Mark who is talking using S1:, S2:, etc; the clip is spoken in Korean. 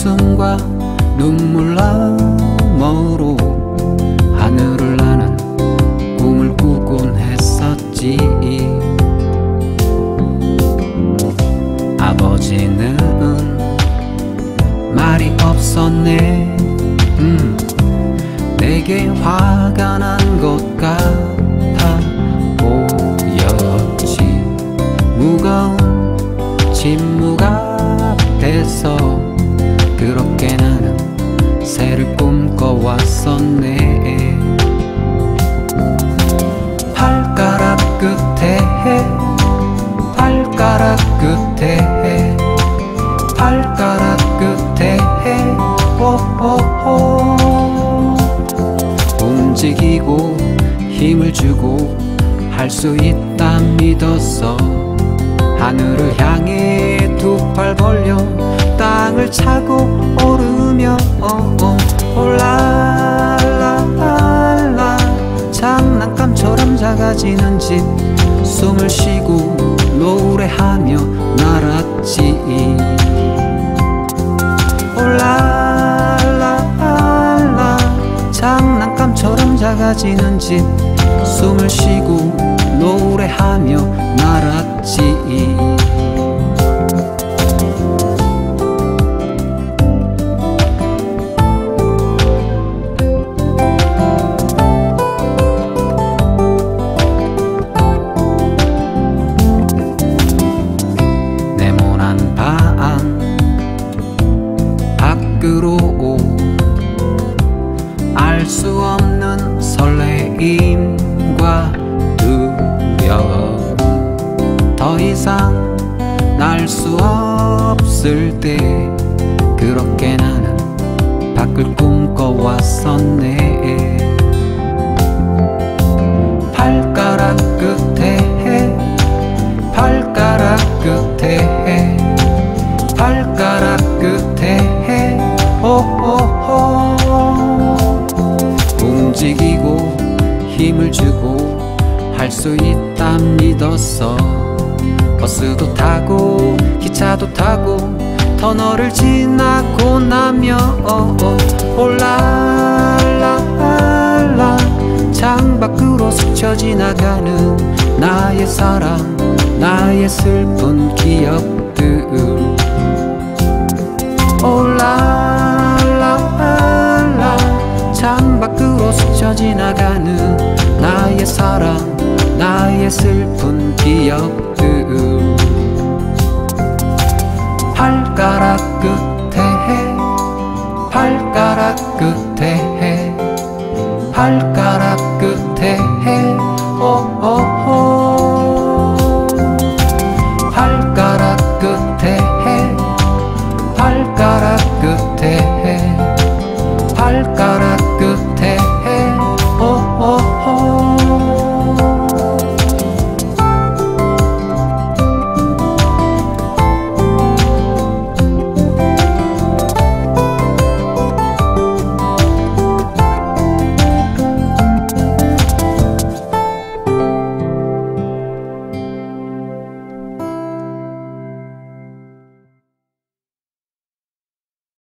S1: 웃음과 눈물 너머로 하늘을 나는 꿈을 꾸곤 했었지. 아버지는 말이 없었네. 내게 화가 난 것 같아 보였지. 무거운 침묵 앞에서 그렇게 나는 새를 꿈꿔왔었네. 발가락 끝에 발가락 끝에 발가락 끝에 오오오 움직이고 힘을 주고 할 수 있다 믿었어. 하늘을 향해 두 팔 벌려 땅을 차고 오르며 올라라. 장난감처럼 작아지는 집 숨을 쉬고 노래하며 날았지. 올라라. 장난감처럼 작아지는 집 숨을 쉬고 노래하며 날았지. 네모난 방 밖으로 알 수 없는 설레임과 두려움, 더 이상 날 수 없을 때 그렇게 나는 밖을 꿈꿔왔었네. 발가락 끝에 발가락 끝에 발가락 끝에 오오오 움직이고 힘을 주고 할 수 있다 믿었어. 버스도 타고 기차도 타고 터널을 지나고 나면 올라라. 창밖으로 스쳐 지나가는 나의 사랑, 나의 슬픈 기억들. 올라라. 창밖으로 스쳐 지나가는 나의 사랑, 나의 슬픈 기억들. 발가락 끝에 발가락 끝에 발가락 끝에